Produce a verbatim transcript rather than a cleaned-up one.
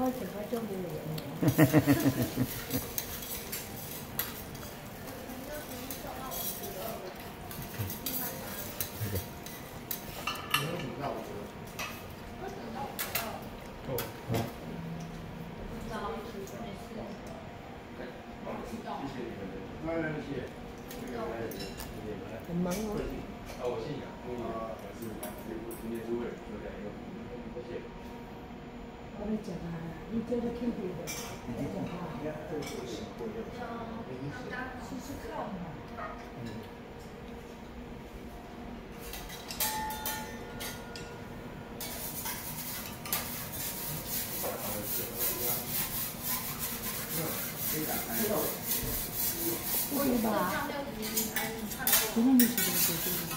我食个种无。很忙哦。啊，我姓杨，我是今年主委，有两个，谢谢。我们讲啊，你这个 Q B 的，你讲啊，试试看嘛。嗯。可以吧？今天你是不是？